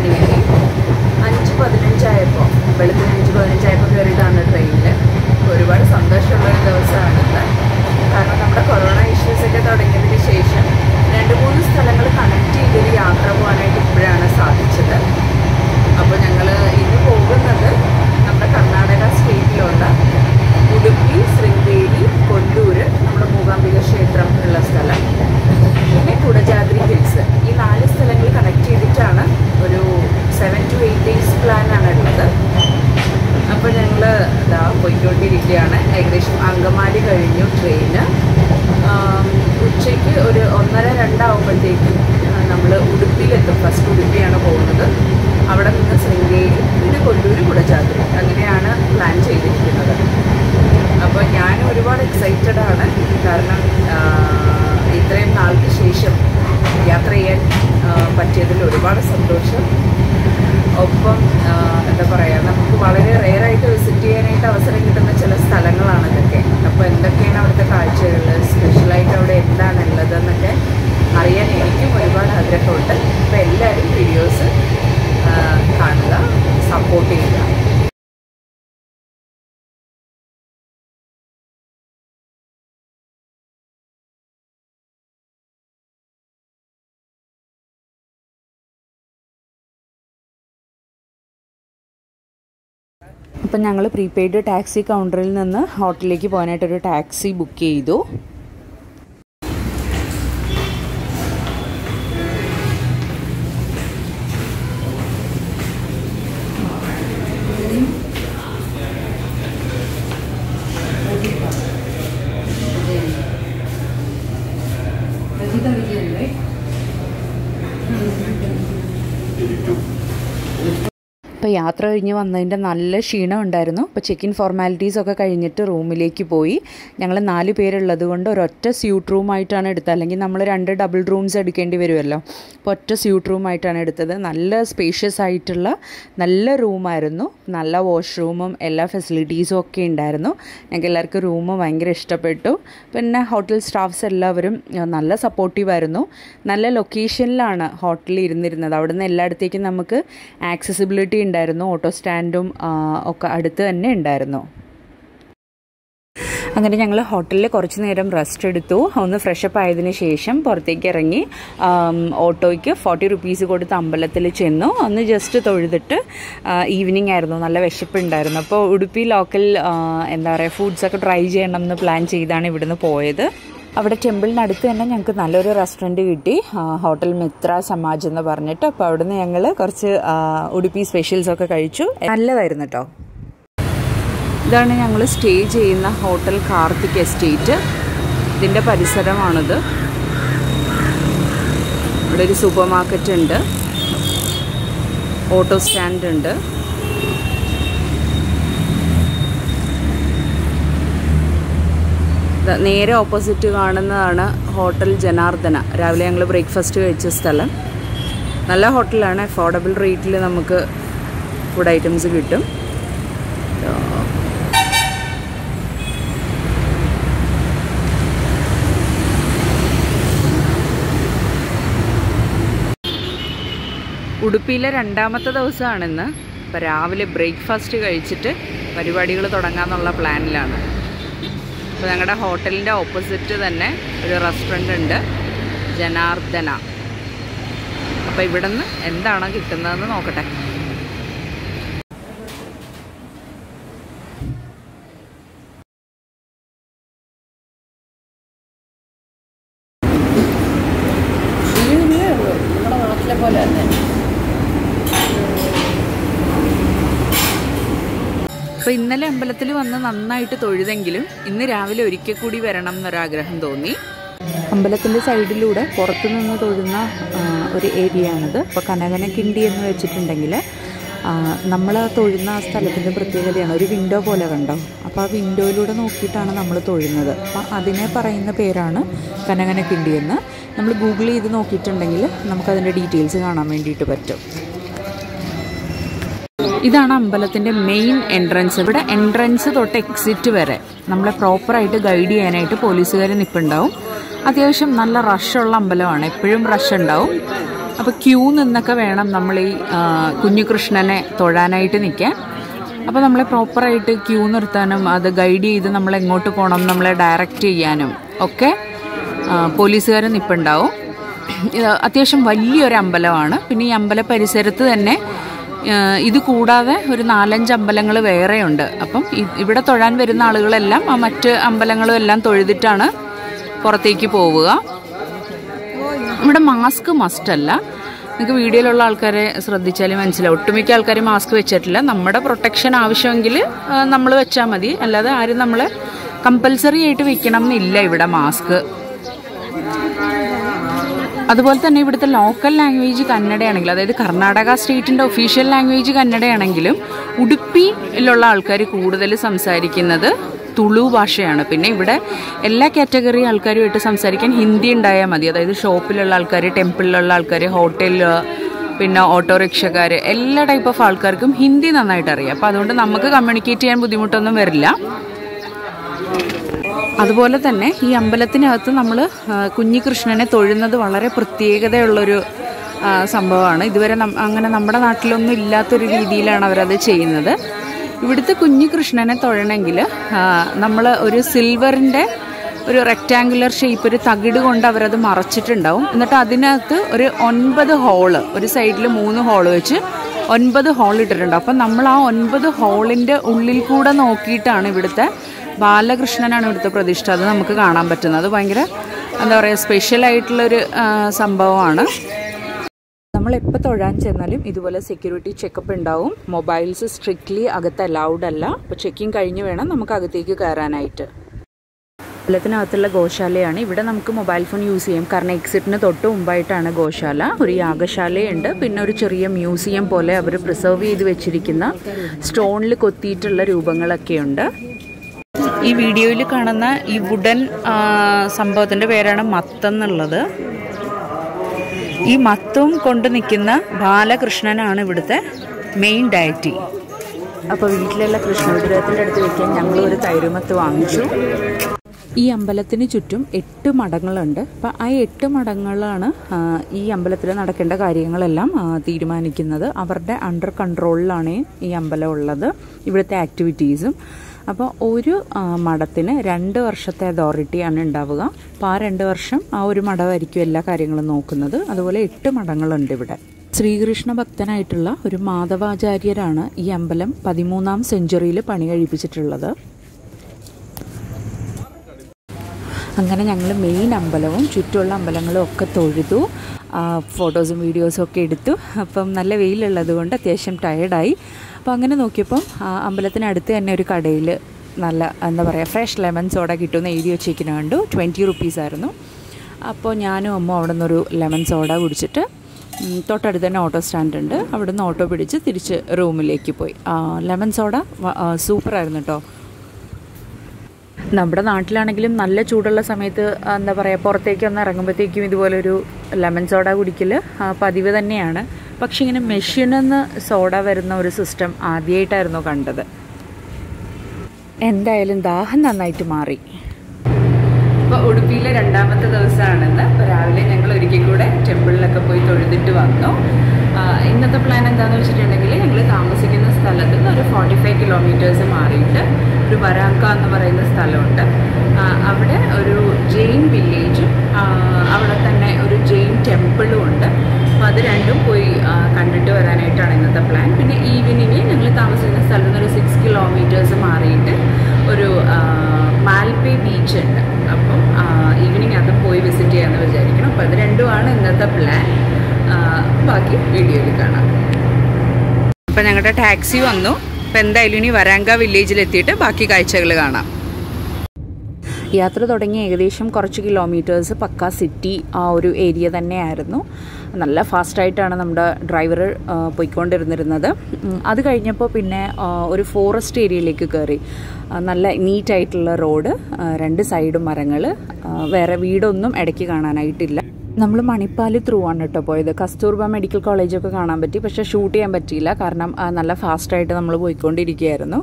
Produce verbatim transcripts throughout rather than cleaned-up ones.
മണിക്ക് അഞ്ച് പതിനഞ്ചായപ്പോൾ വെളുപ്പിന് അഞ്ച് പതിനഞ്ചായപ്പോൾ കയറിയതാണ് ട്രെയിനിൽ. ഒരുപാട് സന്തോഷമുള്ളൊരു ദിവസമാണിത്. കാരണം നമ്മുടെ കൊറോണ ഇഷ്യൂസൊക്കെ തുടങ്ങിയതിന് ശേഷം രണ്ട് മൂന്ന് സ്ഥലങ്ങൾ കണക്ട് ചെയ്തൊരു യാത്ര പോകാനായിട്ട് ഇപ്പോഴാണ് സാധിച്ചത്. അപ്പോൾ ഞങ്ങൾ ഇന്ന് പോകുന്നത് നമ്മുടെ കർണാടക സ്റ്റേറ്റിലുള്ള ഉടുപ്പി, ശൃംഗേരി, കൊല്ലൂർ, നമ്മുടെ മൂകാംബിക ക്ഷേത്രം ഉള്ള സ്ഥലം, പിന്നെ കുടജാദ്രി ഹിൽസ്, ഈ നാല് സ്ഥലങ്ങൾ കണക്ട് ചെയ്തിട്ടാണ് ഒരു സെവൻ ടു എയ്റ്റ് ഡേയ്സ് പ്ലാനാണ് ഉള്ളത്. അപ്പോൾ ഞങ്ങൾ ഇതാ പോയിക്കൊണ്ടിരിക്കുകയാണ്. ഏകദേശം അങ്കമാലി കഴിഞ്ഞു ട്രെയിന്. ഉച്ചയ്ക്ക് ഒരു ഒന്നര രണ്ടാവുമ്പോഴത്തേക്കും നമ്മൾ ഉടുപ്പിയിലെത്തും. ഫസ്റ്റ് ഉടുപ്പിയാണ് പോകുന്നത്. അവിടെ നിന്ന് ശൃംഗേരി, പിന്നെ കൊല്ലൂർ, കുടജാദ്രി, അങ്ങനെയാണ് പ്ലാൻ ചെയ്തിരിക്കുന്നത്. അപ്പോൾ ഞാൻ ഒരുപാട് എക്സൈറ്റഡ് ആണ്. കാരണം ഇത്രയും നാൾക്ക് ശേഷം യാത്ര ചെയ്യാൻ പറ്റിയതിൽ ഒരുപാട് സന്തോഷം. ഒപ്പം എന്താ പറയുക, നമുക്ക് വളരെ റെയറായിട്ട് വിസിറ്റ് ചെയ്യാനായിട്ട് അവസരം കിട്ടുന്ന ചില സ്ഥലങ്ങളാണ് ഇതൊക്കെ. അപ്പോൾ എന്തൊക്കെയാണ് അവിടുത്തെ കാഴ്ചകൾ, സ്പെഷ്യലായിട്ട് അവിടെ എന്താണുള്ളതെന്നൊക്കെ അറിയാൻ എനിക്കും ഒരുപാട് ആഗ്രഹമുണ്ട്. അപ്പോൾ എല്ലാവരും വീഡിയോസ് കാണുക, സപ്പോർട്ട് ചെയ്യുക. അപ്പം ഞങ്ങൾ പ്രീപെയ്ഡ് ടാക്സി കൗണ്ടറിൽ നിന്ന് ഹോട്ടലിലേക്ക് പോകാനായിട്ടൊരു ടാക്സി ബുക്ക് ചെയ്തു. അപ്പോൾ യാത്ര കഴിഞ്ഞ് വന്നതിൻ്റെ നല്ല ക്ഷീണം ഉണ്ടായിരുന്നു. അപ്പോൾ ചെക്ക് ഇൻ ഫോർമാലിറ്റീസൊക്കെ കഴിഞ്ഞിട്ട് റൂമിലേക്ക് പോയി. ഞങ്ങൾ നാല് പേരുള്ളത് കൊണ്ട് ഒരൊറ്റ സ്യൂട്ട് റൂമായിട്ടാണ് എടുത്തത്. അല്ലെങ്കിൽ നമ്മൾ രണ്ട് ഡബിൾ റൂംസ് എടുക്കേണ്ടി വരുമല്ലോ. അപ്പോൾ ഒറ്റ സ്യൂട്ട് റൂമായിട്ടാണ് എടുത്തത്. നല്ല സ്പേഷ്യസ് ആയിട്ടുള്ള നല്ല റൂമായിരുന്നു. നല്ല വാഷ്റൂമും എല്ലാ ഫെസിലിറ്റീസും ഒക്കെ ഉണ്ടായിരുന്നു. ഞങ്ങൾക്ക് എല്ലാവർക്കും റൂം ഭയങ്കര ഇഷ്ടപ്പെട്ടു. പിന്നെ ഹോട്ടൽ സ്റ്റാഫ്സ് എല്ലാവരും നല്ല സപ്പോർട്ടീവായിരുന്നു. നല്ല ലൊക്കേഷനിലാണ് ഹോട്ടലിൽ ഇരുന്നിരുന്നത്. അവിടുന്ന് എല്ലായിടത്തേക്കും നമുക്ക് ആക്സസിബിലിറ്റി ഉണ്ടായിരുന്നു. ഓട്ടോ സ്റ്റാൻഡും ഒക്കെ അടുത്ത് തന്നെ ഉണ്ടായിരുന്നു. അങ്ങനെ ഞങ്ങൾ ഹോട്ടലിൽ കുറച്ച് നേരം റെസ്റ്റ് എടുത്തു. ഒന്ന് ഫ്രഷപ്പ് ആയതിനു ശേഷം പുറത്തേക്ക് ഇറങ്ങി ഓട്ടോയ്ക്ക് ഫോർട്ടി റുപ്പീസ് കൊടുത്ത് അമ്പലത്തിൽ ചെന്നു. ഒന്ന് ജസ്റ്റ് തൊഴുതിട്ട് ഈവനിങ് ആയിരുന്നു. നല്ല വിശപ്പുണ്ടായിരുന്നു. അപ്പോൾ ഉടുപ്പി ലോക്കൽ എന്താ പറയുക ഫുഡ്സൊക്കെ ട്രൈ ചെയ്യണം എന്ന് പ്ലാൻ ചെയ്താണ് ഇവിടുന്ന് പോയത്. അവിടെ ടെമ്പിളിനടുത്ത് തന്നെ ഞങ്ങൾക്ക് നല്ലൊരു റെസ്റ്റോറൻറ്റ് കിട്ടി, ഹോട്ടൽ മിത്ര സമാജ് എന്ന് പറഞ്ഞിട്ട്. അപ്പോൾ അവിടുന്ന് ഞങ്ങൾ കുറച്ച് ഉടുപ്പി സ്പെഷ്യൽസൊക്കെ കഴിച്ചു. നല്ലതായിരുന്നു കേട്ടോ. ഇതാണ് ഞങ്ങൾ സ്റ്റേ ചെയ്യുന്ന ഹോട്ടൽ കാർത്തിക് എസ്റ്റേറ്റ്. ഇതിൻ്റെ പരിസരമാണിത്. ഇവിടെ ഒരു സൂപ്പർ മാർക്കറ്റ് ഉണ്ട്, ഓട്ടോ സ്റ്റാൻഡ് ഉണ്ട്. നേരെ ഓപ്പോസിറ്റ് കാണുന്നതാണ് ഹോട്ടൽ ജനാർദ്ദന. രാവിലെ ഞങ്ങൾ ബ്രേക്ക്ഫാസ്റ്റ് കഴിച്ച സ്ഥലം. നല്ല ഹോട്ടലാണ്. അഫോർഡബിൾ റേറ്റിൽ നമുക്ക് ഫുഡ് ഐറ്റംസ് കിട്ടും. ഉടുപ്പിയിലെ രണ്ടാമത്തെ ദിവസമാണിന്ന്. അപ്പോൾ രാവിലെ ബ്രേക്ക്ഫാസ്റ്റ് കഴിച്ചിട്ട് പരിപാടികൾ തുടങ്ങാമെന്നുള്ള പ്ലാനിലാണ്. അപ്പോൾ ഞങ്ങളുടെ ഹോട്ടലിൻ്റെ ഓപ്പോസിറ്റ് തന്നെ ഒരു റെസ്റ്റോറൻ്റ് ഉണ്ട്, ജനാർദ്ദന. അപ്പോൾ ഇവിടെ നിന്ന് എന്താണ് കിട്ടുന്നതെന്ന് നോക്കട്ടെ. നമ്മുടെ നാട്ടിലെ പോലെ തന്നെ. അപ്പോൾ ഇന്നലെ അമ്പലത്തിൽ വന്ന് നന്നായിട്ട് തൊഴുതെങ്കിലും ഇന്ന് രാവിലെ ഒരിക്കൽ കൂടി വരണം എന്നൊരാഗ്രഹം തോന്നി. അമ്പലത്തിൻ്റെ സൈഡിലൂടെ പുറത്തു നിന്ന് തൊഴുന്ന ഒരു ഏരിയ ആണിത്. അപ്പോൾ കനകനക്കിണ്ടി എന്ന് വെച്ചിട്ടുണ്ടെങ്കിൽ നമ്മൾ തൊഴുന്ന ആ സ്ഥലത്തിൻ്റെ പ്രത്യേകതയാണ്. ഒരു വിൻഡോ പോലെ കണ്ടോ, അപ്പോൾ ആ വിൻഡോയിലൂടെ നോക്കിയിട്ടാണ് നമ്മൾ തൊഴുന്നത്. അപ്പം അതിനെ പറയുന്ന പേരാണ് കനകനക്കിണ്ടി എന്ന്. നമ്മൾ ഗൂഗിൾ ചെയ്ത് നോക്കിയിട്ടുണ്ടെങ്കിൽ നമുക്കതിൻ്റെ ഡീറ്റെയിൽസ് കാണാൻ വേണ്ടിയിട്ട് പറ്റും. ഇതാണ് അമ്പലത്തിൻ്റെ മെയിൻ എൻട്രൻസ്. ഇവിടെ എൻട്രൻസ് തൊട്ട് എക്സിറ്റ് വരെ നമ്മളെ പ്രോപ്പറായിട്ട് ഗൈഡ് ചെയ്യാനായിട്ട് പോലീസുകാർ നിൽപ്പുണ്ടാവും. അത്യാവശ്യം നല്ല റഷുള്ള അമ്പലമാണ്, എപ്പോഴും റഷ് ഉണ്ടാവും. അപ്പോൾ ക്യൂ നിന്നൊക്കെ വേണം നമ്മൾ ഈ കുഞ്ഞുകൃഷ്ണനെ തൊഴാനായിട്ട് നിൽക്കാൻ. അപ്പോൾ നമ്മളെ പ്രോപ്പറായിട്ട് ക്യൂ നിർത്താനും അത് ഗൈഡ് ചെയ്ത് നമ്മൾ എങ്ങോട്ട് പോകണം നമ്മളെ ഡയറക്റ്റ് ചെയ്യാനും ഒക്കെ പോലീസുകാർ നിൽപ്പുണ്ടാവും. അത്യാവശ്യം വലിയൊരു അമ്പലമാണ്. പിന്നെ ഈ അമ്പല പരിസരത്ത് തന്നെ ഇത് കൂടാതെ ഒരു നാലഞ്ച് അമ്പലങ്ങൾ വേറെയുണ്ട്. അപ്പം ഇവിടെ തൊഴാൻ വരുന്ന ആളുകളെല്ലാം ആ മറ്റ് അമ്പലങ്ങളും എല്ലാം തൊഴുതിട്ടാണ് പുറത്തേക്ക് പോവുക. ഇവിടെ മാസ്ക് മസ്റ്റല്ല. നിങ്ങൾക്ക് വീഡിയോയിലുള്ള ആൾക്കാരെ ശ്രദ്ധിച്ചാലും മനസ്സിലാവും, ഒട്ടുമിക്ക ആൾക്കാർ മാസ്ക് വെച്ചിട്ടില്ല. നമ്മുടെ പ്രൊട്ടക്ഷൻ ആവശ്യമെങ്കിൽ നമ്മൾ വെച്ചാൽ മതി, അല്ലാതെ ആരും നമ്മളെ കമ്പൽസറി ആയിട്ട് വെക്കണം എന്നില്ല ഇവിടെ മാസ്ക്. അതുപോലെ തന്നെ ഇവിടുത്തെ ലോക്കൽ ലാംഗ്വേജ് കന്നഡയാണെങ്കിലും, അതായത് കർണാടക സ്റ്റേറ്റിൻ്റെ ഒഫീഷ്യൽ ലാംഗ്വേജ് കന്നഡയാണെങ്കിലും ഉടുപ്പിയിലുള്ള ആൾക്കാർ കൂടുതൽ സംസാരിക്കുന്നത് തുളു ഭാഷയാണ്. പിന്നെ ഇവിടെ എല്ലാ കാറ്റഗറി ആൾക്കാരുമായിട്ട് സംസാരിക്കാൻ ഹിന്ദി ഉണ്ടായാൽ മതി. അതായത് ഷോപ്പിലുള്ള ആൾക്കാർ, ടെമ്പിളിലുള്ള ആൾക്കാർ, ഹോട്ടലിൽ, പിന്നെ ഓട്ടോറിക്ഷക്കാർ, എല്ലാ ടൈപ്പ് ഓഫ് ആൾക്കാർക്കും ഹിന്ദി നന്നായിട്ട് അറിയാം. അപ്പോൾ അതുകൊണ്ട് നമുക്ക് കമ്മ്യൂണിക്കേറ്റ് ചെയ്യാൻ ബുദ്ധിമുട്ടൊന്നും വരില്ല. അതുപോലെ തന്നെ ഈ അമ്പലത്തിനകത്ത് നമ്മൾ കുഞ്ഞികൃഷ്ണനെ തൊഴുന്നത് വളരെ പ്രത്യേകതയുള്ളൊരു സംഭവമാണ്. ഇതുവരെ അങ്ങനെ നമ്മുടെ നാട്ടിലൊന്നും ഇല്ലാത്തൊരു രീതിയിലാണ് അവരത് ചെയ്യുന്നത്. ഇവിടുത്തെ കുഞ്ഞികൃഷ്ണനെ തൊഴണമെങ്കിൽ നമ്മൾ ഒരു സിൽവറിൻ്റെ ഒരു റെക്റ്റാങ്കുലർ ഷേപ്പ് ഒരു തകിട് കൊണ്ട് അവരത് മറച്ചിട്ടുണ്ടാവും. എന്നിട്ട് അതിനകത്ത് ഒരു ഒൻപത് ഹോള്, ഒരു സൈഡിൽ മൂന്ന് ഹോള് വെച്ച് ഒൻപത് ഹോൾ ഇട്ടിട്ടുണ്ടാവും. അപ്പം നമ്മൾ ആ ഒൻപത് ഹോളിൻ്റെ ഉള്ളിൽ കൂടെ നോക്കിയിട്ടാണ് ഇവിടുത്തെ ബാലകൃഷ്ണനാണ് ഇവിടുത്തെ പ്രതിഷ്ഠ. അത് നമുക്ക് കാണാൻ പറ്റുന്നത്. അത് ഭയങ്കര എന്താ പറയുക സ്പെഷ്യലായിട്ടുള്ളൊരു സംഭവമാണ്. നമ്മളെപ്പോൾ തൊഴാൻ ചെന്നാലും ഇതുപോലെ സെക്യൂരിറ്റി ചെക്കപ്പ് ഉണ്ടാവും. മൊബൈൽസ് സ്ട്രിക്ട്ലി അകത്ത് അലൗഡ് അല്ല. അപ്പോൾ ചെക്കിങ് കഴിഞ്ഞ് വേണം നമുക്ക് അകത്തേക്ക് കയറാനായിട്ട്. അമ്പലത്തിനകത്തുള്ള ഗോശാലയാണ്. ഇവിടെ നമുക്ക് മൊബൈൽ ഫോൺ യൂസ് ചെയ്യാം. കാരണം എക്സിറ്റിന് തൊട്ട് മുമ്പായിട്ടാണ് ഗോശാല. ഒരു യാഗശാലയുണ്ട്. പിന്നെ ഒരു ചെറിയ മ്യൂസിയം പോലെ അവർ പ്രിസർവ് ചെയ്ത് വെച്ചിരിക്കുന്ന സ്റ്റോണിൽ കൊത്തിയിട്ടുള്ള രൂപങ്ങളൊക്കെയുണ്ട്. ഈ വീഡിയോയിൽ കാണുന്ന ഈ വുഡൻ സംഭവത്തിൻ്റെ പേരാണ് മത്തെന്നുള്ളത്. ഈ മത്തും കൊണ്ട് നിൽക്കുന്ന ബാലകൃഷ്ണനാണ് ഇവിടുത്തെ മെയിൻ ഡയറ്റി. അപ്പോൾ വീട്ടിലുള്ള കൃഷ്ണ വിഗ്രഹത്തിൻ്റെ അടുത്ത് വയ്ക്കാൻ ഞങ്ങൾ ഒരു തൈരുമത്ത് വാങ്ങിച്ചു. ഈ അമ്പലത്തിന് ചുറ്റും എട്ട് മഠങ്ങളുണ്ട്. അപ്പോൾ ആ എട്ട് മഠങ്ങളാണ് ഈ അമ്പലത്തിൽ നടക്കേണ്ട കാര്യങ്ങളെല്ലാം തീരുമാനിക്കുന്നത്. അവരുടെ അണ്ടർ കൺട്രോളിലാണ് ഈ അമ്പലം ഉള്ളത്, ഇവിടുത്തെ ആക്ടിവിറ്റീസും. അപ്പോൾ ഒരു മഠത്തിന് രണ്ട് വർഷത്തെ അതോറിറ്റിയാണ് ഉണ്ടാവുക. അപ്പോൾ ആ രണ്ട് വർഷം ആ ഒരു മഠമായിരിക്കും എല്ലാ കാര്യങ്ങളും നോക്കുന്നത്. അതുപോലെ എട്ട് മഠങ്ങളുണ്ട് ഇവിടെ. ശ്രീകൃഷ്ണ ഭക്തനായിട്ടുള്ള ഒരു മാധവാചാര്യരാണ് ഈ അമ്പലം പതിമൂന്നാം സെഞ്ചുറിയിൽ പണി കഴിപ്പിച്ചിട്ടുള്ളത്. അങ്ങനെ ഞങ്ങൾ മെയിൻ അമ്പലവും ചുറ്റുമുള്ള അമ്പലങ്ങളും ഒക്കെ തൊഴുതു, ഫോട്ടോസും വീഡിയോസും ഒക്കെ എടുത്തു. അപ്പം നല്ല വെയിലുള്ളത് കൊണ്ട് അത്യാവശ്യം ടയേർഡായി. അപ്പോൾ അങ്ങനെ നോക്കിയപ്പം അമ്പലത്തിനടുത്ത് തന്നെ ഒരു കടയിൽ നല്ല എന്താ പറയുക ഫ്രഷ് ലെമൺ സോഡ കിട്ടുമെന്ന് എഴുതി വെച്ചേക്കുന്ന കണ്ടു. ട്വൻറ്റി റുപ്പീസായിരുന്നു. അപ്പോൾ ഞാനും അമ്മ അവിടെ നിന്നൊരു ലെമൺ സോഡ കുടിച്ചിട്ട് തൊട്ടടുത്ത് തന്നെ ഓട്ടോ സ്റ്റാൻഡ് ഉണ്ട്, അവിടെ നിന്ന് ഓട്ടോ പിടിച്ച് തിരിച്ച് റൂമിലേക്ക് പോയി. ലെമൺ സോഡ സൂപ്പറായിരുന്നു കേട്ടോ. നമ്മുടെ നാട്ടിലാണെങ്കിലും നല്ല ചൂടുള്ള സമയത്ത് എന്താ പറയുക പുറത്തേക്ക് ഒന്ന് ഇറങ്ങുമ്പോഴത്തേക്കും ഇതുപോലൊരു ലെമൺ സോഡ കുടിക്കൽ പതിവ് തന്നെയാണ്. പക്ഷെ ഇങ്ങനെ മെഷീനിൽ നിന്ന് സോഡ വരുന്ന ഒരു സിസ്റ്റം ആദ്യമായിട്ടായിരുന്നു കണ്ടത്. എന്തായാലും ദാഹം നന്നായിട്ട് മാറി. ഇപ്പോൾ ഉടുപ്പിയിലെ രണ്ടാമത്തെ ദിവസമാണെന്ന്. അപ്പോൾ രാവിലെ ഞങ്ങൾ ഒരിക്കൽ കൂടെ ടെമ്പിളിലൊക്കെ പോയി തൊഴുതിട്ട് വന്നു. ഇന്നത്തെ പ്ലാൻ എന്താണെന്ന് വെച്ചിട്ടുണ്ടെങ്കിൽ ഞങ്ങൾ താമസിക്കുന്ന സ്ഥലത്ത് നിന്ന് ഒരു ഫോർട്ടി ഫൈവ് കിലോമീറ്റേഴ്സ് മാറിയിട്ട് ഒരു വരാങ്ക എന്ന് പറയുന്ന സ്ഥലമുണ്ട്. അവിടെ ഒരു ജെയിൻ വില്ലേജും അവിടെ തന്നെ ഒരു ജെയിൻ ടെമ്പിളും ഉണ്ട്. അപ്പോൾ അത് രണ്ടും പോയി കണ്ടിട്ട് വരാനായിട്ടാണ് ഇന്നത്തെ പ്ലാൻ. പിന്നെ ഈവനിങ് ഞങ്ങൾ താമസിക്കുന്ന സ്ഥലത്ത് നിന്ന് ഒരു സിക്സ് കിലോമീറ്റേഴ്സ് മാറിയിട്ട് ഒരു മാൽപേ ബീച്ച് ഉണ്ട്. അപ്പം ഈവനിങ് അത് പോയി വിസിറ്റ് ചെയ്യാമെന്ന് വിചാരിക്കണം. അപ്പോൾ അത് രണ്ടുമാണ് ഇന്നത്തെ പ്ലാൻ. ബാക്കി വീഡിയോയിൽ കാണാം. അപ്പോൾ ഞങ്ങളുടെ ടാക്സി വന്നു. അപ്പോൾ എന്തായാലും ഇനി വരാങ്ക വില്ലേജിലെത്തിയിട്ട് ബാക്കി കാഴ്ചകൾ കാണാം. യാത്ര തുടങ്ങി ഏകദേശം കുറച്ച് കിലോമീറ്റേഴ്സ് പക്ക സിറ്റി ആ ഒരു ഏരിയ തന്നെയായിരുന്നു. നല്ല ഫാസ്റ്റായിട്ടാണ് നമ്മുടെ ഡ്രൈവർ പോയിക്കൊണ്ടിരുന്നിരുന്നത്. അത് കഴിഞ്ഞപ്പോൾ പിന്നെ ഒരു ഫോറസ്റ്റ് ഏരിയയിലേക്ക് കയറി. നല്ല നീറ്റായിട്ടുള്ള റോഡ്, രണ്ട് സൈഡും മരങ്ങൾ, വേറെ വീടൊന്നും ഇടയ്ക്ക് കാണാനായിട്ടില്ല. നമ്മൾ മണിപ്പാൽ ത്രൂ ആണ് കേട്ടോ പോയത്. കസ്തൂർബ മെഡിക്കൽ കോളേജൊക്കെ കാണാൻ പറ്റി, പക്ഷേ ഷൂട്ട് ചെയ്യാൻ പറ്റിയില്ല. കാരണം നല്ല ഫാസ്റ്റായിട്ട് നമ്മൾ പോയിക്കൊണ്ടിരിക്കുകയായിരുന്നു.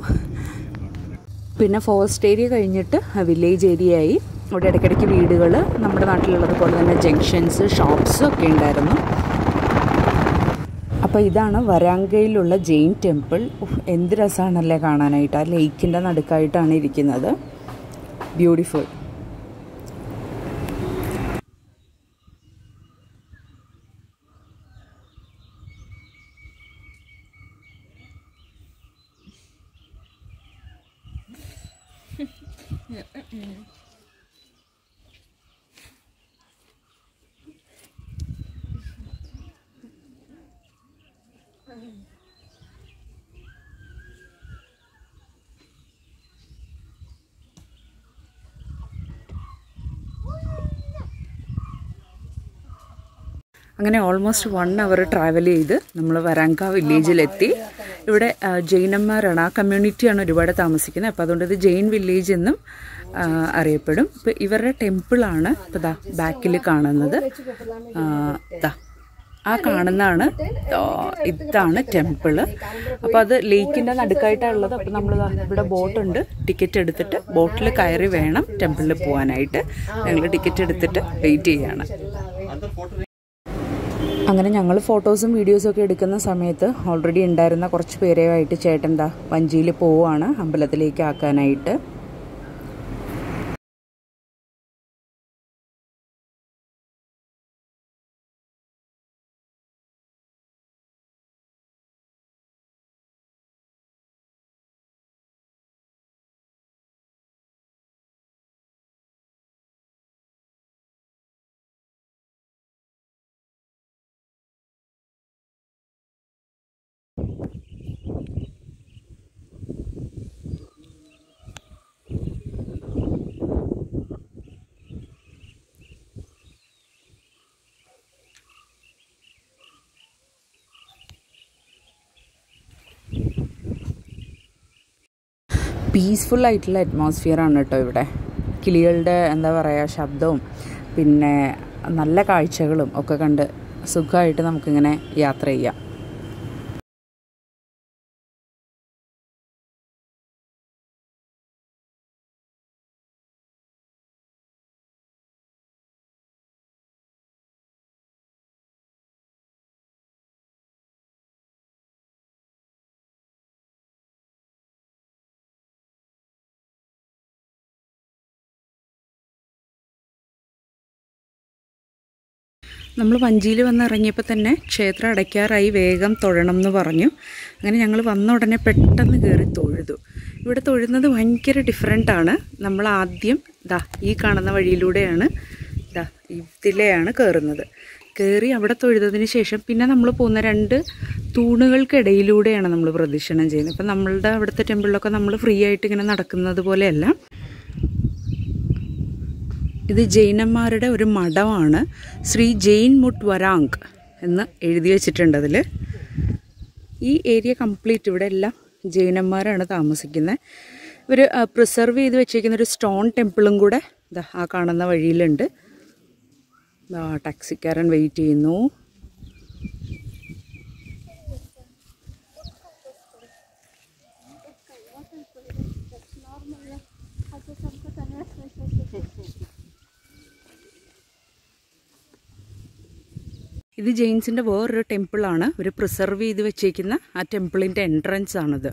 പിന്നെ ഫോറസ്റ്റ് ഏരിയ കഴിഞ്ഞിട്ട് വില്ലേജ് ഏരിയ ആയി. ഇവിടെ ഇടയ്ക്കിടയ്ക്ക് വീടുകൾ, നമ്മുടെ നാട്ടിലുള്ളത് പോലെ തന്നെ ജംഗ്ഷൻസ്, ഷോപ്സ് ഒക്കെ ഉണ്ടായിരുന്നു. അപ്പോൾ ഇതാണ് വരാങ്കയിലുള്ള ജെയിൻ ടെമ്പിൾ. എന്ത് രസമാണല്ലേ കാണാനായിട്ട്. ആ ലേക്കിൻ്റെ നടുക്കായിട്ടാണ് ഇരിക്കുന്നത്. ബ്യൂട്ടിഫുൾ. അങ്ങനെ ഓൾമോസ്റ്റ് വൺ അവർ ട്രാവൽ ചെയ്ത് നമ്മൾ വരാങ്ക വില്ലേജിലെത്തി. ഇവിടെ ജൈനന്മാരാണ്, ആ കമ്മ്യൂണിറ്റിയാണ് ഒരുപാട് താമസിക്കുന്നത്. അപ്പോൾ അതുകൊണ്ട് ഇത് ജെയിൻ വില്ലേജ് എന്നും അറിയപ്പെടും. ഇപ്പോൾ ഇവരുടെ ടെമ്പിളാണ് ഇപ്പോൾ ദാ ബാക്കിൽ കാണുന്നത്. ദാ ആ കാണുന്നതാണ്, ഇതാണ് ടെമ്പിള്. അപ്പോൾ അത് ലേക്കിൻ്റെ നടുക്കായിട്ടാണുള്ളത്. അപ്പോൾ നമ്മൾ ഇവിടെ ബോട്ടുണ്ട്. ടിക്കറ്റ് എടുത്തിട്ട് ബോട്ടിൽ കയറി വേണം ടെമ്പിളിൽ പോകാനായിട്ട്. ഞങ്ങൾ ടിക്കറ്റ് എടുത്തിട്ട് വെയിറ്റ് ചെയ്യാണ്. അങ്ങനെ ഞങ്ങൾ ഫോട്ടോസും വീഡിയോസും ഒക്കെ എടുക്കുന്ന സമയത്ത് ഓൾറെഡി ഉണ്ടായിരുന്ന കുറച്ച് പേരെയായിട്ട് ചേട്ടൻ ദാ വഞ്ചിയിൽ പോവുകയാണ് അമ്പലത്തിലേക്ക് ആക്കാനായിട്ട്. പീസ്ഫുൾ ആയിട്ടുള്ള അറ്റ്മോസ്ഫിയർ ആണ് കേട്ടോ ഇവിടെ. കിളികളുടെ എന്താ പറയുക ശബ്ദവും പിന്നെ നല്ല കാഴ്ചകളും ഒക്കെ കണ്ട് സുഖമായിട്ട് നമുക്കിങ്ങനെ യാത്ര ചെയ്യാം. നമ്മൾ വഞ്ചിയിൽ വന്ന് ഇറങ്ങിയപ്പോൾ തന്നെ ക്ഷേത്രം അടയ്ക്കാറായി, വേഗം തൊഴണം എന്ന് പറഞ്ഞു. അങ്ങനെ ഞങ്ങൾ വന്ന ഉടനെ പെട്ടെന്ന് കയറി തൊഴുതു. ഇവിടെ തൊഴുന്നത് ഭയങ്കര ഡിഫറെൻ്റാണ്. നമ്മൾ ആദ്യം ദാ ഈ കാണുന്ന വഴിയിലൂടെയാണ് ദാ ഇതിലെയാണ് കയറുന്നത്. കയറി അവിടെ തൊഴുതതിന് ശേഷം പിന്നെ നമ്മൾ പോകുന്ന രണ്ട് തൂണുകൾക്കിടയിലൂടെയാണ് നമ്മൾ പ്രദക്ഷിണം ചെയ്യുന്നത്. ഇപ്പം നമ്മളുടെ അവിടുത്തെ ടെമ്പിളിലൊക്കെ നമ്മൾ ഫ്രീ ആയിട്ട് ഇങ്ങനെ നടക്കുന്നത് പോലെയല്ല. ഇത് ജൈനന്മാരുടെ ഒരു മഠമാണ്. ശ്രീ ജെയിൻ മുട്ട് വരാങ്ക് എന്ന് എഴുതി വെച്ചിട്ടുണ്ട് അതിൽ. ഈ ഏരിയ കംപ്ലീറ്റ് ഇവിടെ എല്ലാം ജൈനന്മാരാണ് താമസിക്കുന്നത്. ഇവർ പ്രിസർവ് ചെയ്ത് വെച്ചിരിക്കുന്ന ഒരു സ്റ്റോൺ ടെമ്പിളും കൂടെ ഇതാ ആ കാണുന്ന വഴിയിലുണ്ട്. ടാക്സിക്കാരൻ വെയിറ്റ് ചെയ്യുന്നു. ഇത് ജെയിൻസിൻ്റെ വേറൊരു ടെമ്പിളാണ്. ഒരു പ്രിസർവ് ചെയ്ത് വെച്ചേക്കുന്ന ആ ടെമ്പിളിൻ്റെ എൻട്രൻസ് ആണിത്.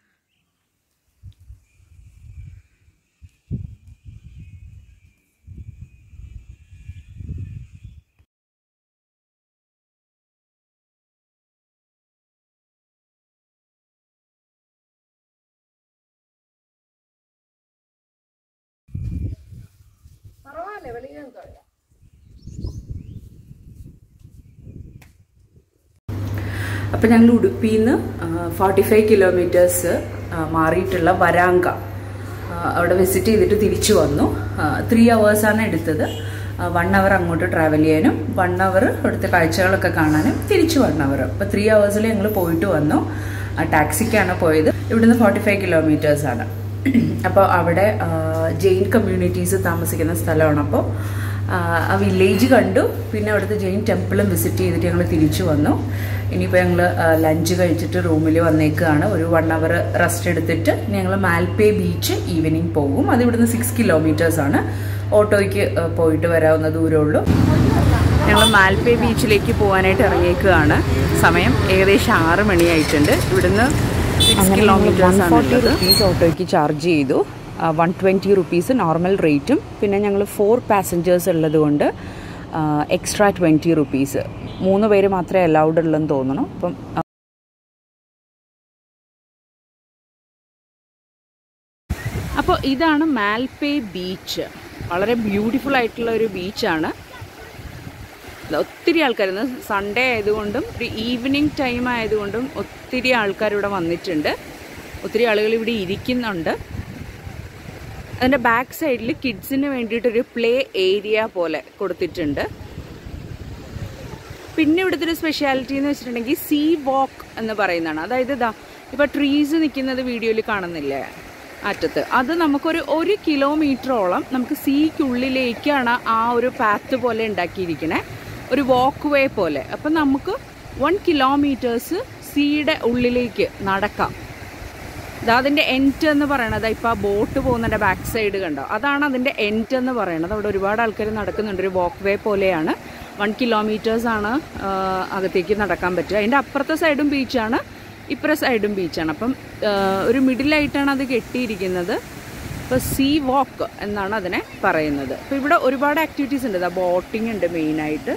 അപ്പോൾ ഞങ്ങൾ ഉടുപ്പിയിൽ നിന്ന് ഫോർട്ടി ഫൈവ് കിലോമീറ്റേഴ്സ് മാറിയിട്ടുള്ള വരാങ്ക അവിടെ വിസിറ്റ് ചെയ്തിട്ട് തിരിച്ചു വന്നു. ത്രീ അവേഴ്സാണ് എടുത്തത്. വൺ അവർ അങ്ങോട്ട് ട്രാവൽ ചെയ്യാനും വൺ അവർ അവിടുത്തെ കാഴ്ചകളൊക്കെ കാണാനും തിരിച്ചു വൺ അവർ. അപ്പോൾ ത്രീ അവേഴ്സിൽ ഞങ്ങൾ പോയിട്ട് വന്നു. ടാക്സിക്കാണ് പോയത്. ഇവിടുന്ന് ഫോർട്ടി ഫൈവ് കിലോമീറ്റേഴ്സാണ്. അപ്പോൾ അവിടെ ജെയിൻ കമ്മ്യൂണിറ്റീസ് താമസിക്കുന്ന സ്ഥലമാണ്. അപ്പോൾ ആ വില്ലേജ് കണ്ടു. പിന്നെ അവിടുത്തെ ജെയിൻ ടെമ്പിളും വിസിറ്റ് ചെയ്തിട്ട് ഞങ്ങൾ തിരിച്ചു വന്നു. ഇനിയിപ്പോൾ ഞങ്ങൾ ലഞ്ച് കഴിച്ചിട്ട് റൂമിൽ വന്നേക്കുകയാണ്. ഒരു വൺ അവർ റെസ്റ്റ് എടുത്തിട്ട് ഞങ്ങൾ മാൽപേ ബീച്ച് ഈവനിങ് പോകും. അത് ഇവിടുന്ന് സിക്സ് കിലോമീറ്റേഴ്സാണ്. ഓട്ടോയ്ക്ക് പോയിട്ട് വരാവുന്ന ദൂരമുള്ളൂ. ഞങ്ങൾ മാൽപ്പേ ബീച്ചിലേക്ക് പോകാനായിട്ട് ഇറങ്ങിയേക്കുകയാണ്. സമയം ഏകദേശം ആറ് മണിയായിട്ടുണ്ട്. ഇവിടുന്ന് സിക്സ് കിലോമീറ്റേഴ്സ് ആണ്. റുപ്പീസ് ഓട്ടോയ്ക്ക് ചാർജ് ചെയ്തു. വൺ ട്വൻറ്റി റുപ്പീസ് നോർമൽ റേറ്റും, പിന്നെ ഞങ്ങൾ ഫോർ പാസഞ്ചേഴ്സ് ഉള്ളത് കൊണ്ട് എക്സ്ട്രാ ട്വൻറ്റി റുപ്പീസ്. മൂന്ന് പേര് മാത്രമേ അലൗഡ് ഉള്ളെന്ന് തോന്നുന്നു. അപ്പം അപ്പോൾ ഇതാണ് മാൽപ്പേ ബീച്ച്. വളരെ ബ്യൂട്ടിഫുൾ ആയിട്ടുള്ള ഒരു ബീച്ചാണ്. ഒത്തിരി ആൾക്കാർ, ഇന്ന് സൺഡേ ആയതുകൊണ്ടും ഒരു ഈവനിങ് ടൈം ആയതുകൊണ്ടും ഒത്തിരി ആൾക്കാർ ഇവിടെ വന്നിട്ടുണ്ട്. ഒത്തിരി ആളുകൾ ഇവിടെ ഇരിക്കുന്നുണ്ട്. അതിൻ്റെ ബാക്ക് സൈഡിൽ കിഡ്സിന് വേണ്ടിയിട്ടൊരു പ്ലേ ഏരിയ പോലെ കൊടുത്തിട്ടുണ്ട്. പിന്നെ ഇവിടുത്തെ ഒരു സ്പെഷ്യാലിറ്റി എന്ന് വെച്ചിട്ടുണ്ടെങ്കിൽ സീ വാക്ക് എന്ന് പറയുന്നതാണ്. അതായത് ഇതാ ഇപ്പോൾ ട്രീസ് നിൽക്കുന്നത് വീഡിയോയിൽ കാണുന്നില്ലേ അറ്റത്ത്, അത് നമുക്കൊരു ഒരു കിലോമീറ്ററോളം നമുക്ക് സീക്കുള്ളിലേക്കാണ് ആ ഒരു പാത്ത് പോലെ ഉണ്ടാക്കിയിരിക്കണേ, ഒരു വാക്ക് വേ പോലെ. അപ്പം നമുക്ക് വൺ കിലോമീറ്റേഴ്സ് സീയുടെ ഉള്ളിലേക്ക് നടക്കാം. ഇതാ അതിൻ്റെ എൻഡ് എന്ന് പറയണത്. ഇപ്പോൾ ആ ബോട്ട് പോകുന്നതിൻ്റെ ബാക്ക് സൈഡ് കണ്ടോ, അതാണ് അതിൻ്റെ എൻഡ് എന്ന് പറയുന്നത്. അവിടെ ഒരുപാട് ആൾക്കാർ നടക്കുന്നുണ്ട്. ഒരു വാക്ക് വേ പോലെയാണ്. വൺ കിലോമീറ്റേഴ്സാണ് അകത്തേക്ക് നടക്കാൻ പറ്റുക. അതിൻ്റെ അപ്പുറത്തെ സൈഡും ബീച്ചാണ്, ഇപ്പുറ സൈഡും ബീച്ചാണ്. അപ്പം ഒരു മിഡിലായിട്ടാണ് അത് കെട്ടിയിരിക്കുന്നത്. ഇപ്പോൾ സീ വാക്ക് എന്നാണ് അതിനെ പറയുന്നത്. അപ്പോൾ ഇവിടെ ഒരുപാട് ആക്ടിവിറ്റീസ് ഉണ്ട്. ഇതാ ബോട്ടിംഗ് ഉണ്ട് മെയിനായിട്ട്.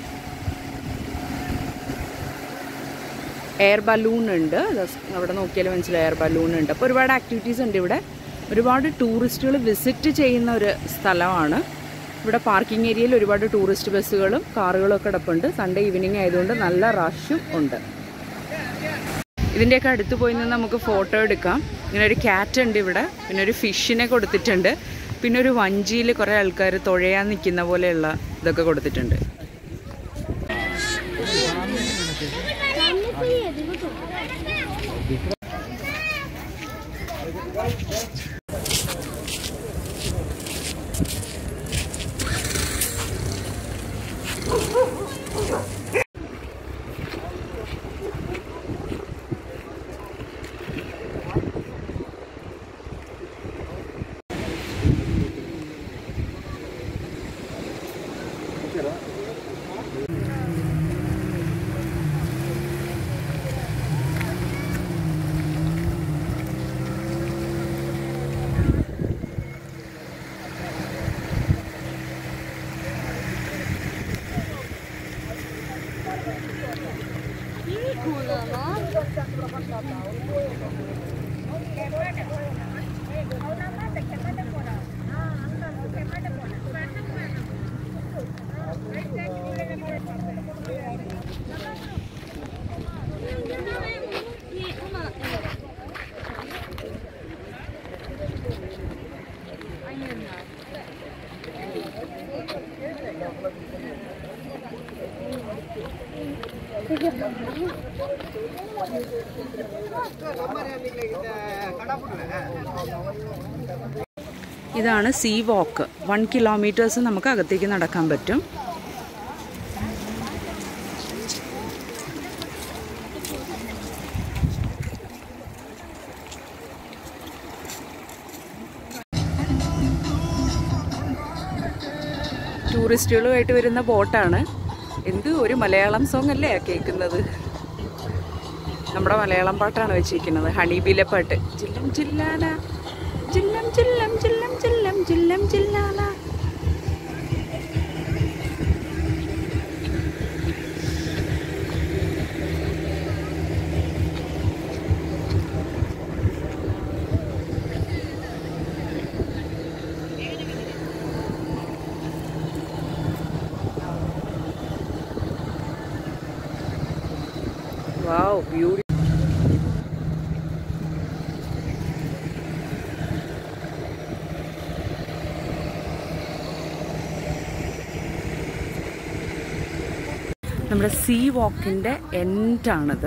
എയർ ബലൂൺ ഉണ്ട്, അവിടെ നോക്കിയാലും മനസ്സിലായി എയർ ബലൂൺ ഉണ്ട്. അപ്പോൾ ഒരുപാട് ആക്ടിവിറ്റീസ് ഉണ്ട് ഇവിടെ. ഒരുപാട് ടൂറിസ്റ്റുകൾ വിസിറ്റ് ചെയ്യുന്ന ഒരു സ്ഥലമാണ്. ഇവിടെ പാർക്കിംഗ് ഏരിയയിൽ ഒരുപാട് ടൂറിസ്റ്റ് ബസ്സുകളും കാറുകളും ഒക്കെ കിടപ്പുണ്ട്. സൺഡേ ഈവനിങ് ആയതുകൊണ്ട് നല്ല റഷും ഉണ്ട്. ഇതിൻ്റെയൊക്കെ അടുത്ത് പോയി നിന്ന് നമുക്ക് ഫോട്ടോ എടുക്കാം. ഇങ്ങനെ ഒരു ക്യാറ്റ് ഉണ്ട് ഇവിടെ, പിന്നെ ഒരു ഫിഷിനെ കൊടുത്തിട്ടുണ്ട്, പിന്നെ ഒരു വഞ്ചിയിൽ കുറേ ആൾക്കാർ തുഴയാൻ നിൽക്കുന്ന പോലെയുള്ള ഇതൊക്കെ കൊടുത്തിട്ടുണ്ട്. ഇതാണ് സീ വാക്ക്. വൺ കിലോമീറ്റേഴ്സ് നമുക്ക് അകത്തേക്ക് നടക്കാൻ പറ്റും. ടൂറിസ്റ്റുകളുമായിട്ട് വരുന്ന ബോട്ടാണ്. എന്ത് ഒരു മലയാളം സോങ് അല്ലേ കേൾക്കുന്നത്. നമ്മുടെ മലയാളം പാട്ടാണ് വെച്ചിരിക്കുന്നത്, ഹണിബീലെ പാട്ട്. ജില്ലം ജില്ലാല ജില്ലം ജില്ലം ജില്ലം ജില്ലം ജില്ലം ജില്ലാല. Wow, beautiful. നമ്മുടെ സീ വാക്കിൻ്റെ എൻഡാണിത്.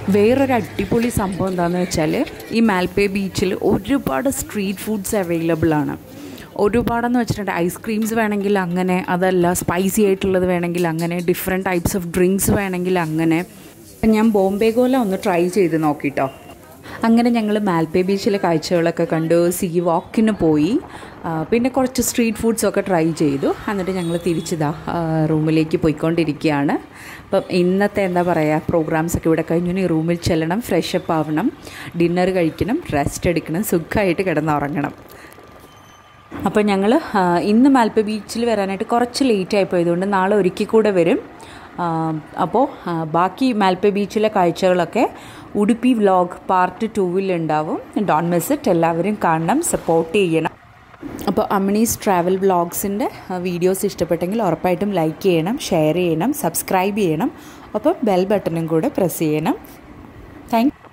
വേറൊരു അടിപൊളി സംഭവം എന്താണെന്ന് വെച്ചാൽ ഈ മാൽപ്പേ ബീച്ചിൽ ഒരുപാട് സ്ട്രീറ്റ് ഫുഡ്സ് അവൈലബിൾ ആണ്. ഒരുപാടെന്ന് വെച്ചിട്ടുണ്ടെങ്കിൽ ഐസ്ക്രീംസ് വേണമെങ്കിൽ അങ്ങനെ, അതല്ല സ്പൈസി ആയിട്ടുള്ളത് വേണമെങ്കിൽ അങ്ങനെ, ഡിഫറെൻറ്റ് ടൈപ്സ് ഓഫ് ഡ്രിങ്ക്സ് വേണമെങ്കിൽ അങ്ങനെ. ഞാൻ ബോംബെ ഗോല ഒന്ന് ട്രൈ ചെയ്ത് നോക്കിട്ടോ. അങ്ങനെ ഞങ്ങൾ മാൽപ്പേ ബീച്ചിലെ കാഴ്ചകളൊക്കെ കണ്ടു, സീ വാക്കിന് പോയി, പിന്നെ കുറച്ച് സ്ട്രീറ്റ് ഫുഡ്സൊക്കെ ട്രൈ ചെയ്തു. എന്നിട്ട് ഞങ്ങൾ തിരിച്ചതാ റൂമിലേക്ക് പോയിക്കൊണ്ടിരിക്കുകയാണ്. അപ്പം ഇന്നത്തെ എന്താ പറയുക, പ്രോഗ്രാംസൊക്കെ ഇവിടെ കഴിഞ്ഞു. ഇനി റൂമിൽ ചെല്ലണം, ഫ്രഷപ്പ് ആവണം, ഡിന്നർ കഴിക്കണം, റെസ്റ്റ് എടുക്കണം, സുഖമായിട്ട് കിടന്നുറങ്ങണം. അപ്പോൾ ഞങ്ങൾ ഇന്ന് മാൽപ്പേ ബീച്ചിൽ വരാനായിട്ട് കുറച്ച് ലേറ്റ് ആയിപ്പോയതുകൊണ്ട് നാളെ ഒരിക്കൽ കൂടെ വരും. അപ്പോൾ ബാക്കി മാൽപ്പേ ബീച്ചിലെ കാഴ്ചകളൊക്കെ ഉടുപ്പി വ്ലോഗ് പാർട്ട് ടൂവിൽ ഉണ്ടാവും. Don't miss it. എല്ലാവരും കാണണം, സപ്പോർട്ട് ചെയ്യണം. അപ്പോൾ അമ്മിണീസ് ട്രാവൽ വ്ലോഗ്സിൻ്റെ വീഡിയോസ് ഇഷ്ടപ്പെട്ടെങ്കിൽ ഉറപ്പായിട്ടും ലൈക്ക് ചെയ്യണം, ഷെയർ ചെയ്യണം, സബ്സ്ക്രൈബ് ചെയ്യണം, ഒപ്പം ബെൽ ബട്ടണും കൂടെ പ്രസ് ചെയ്യണം. താങ്ക്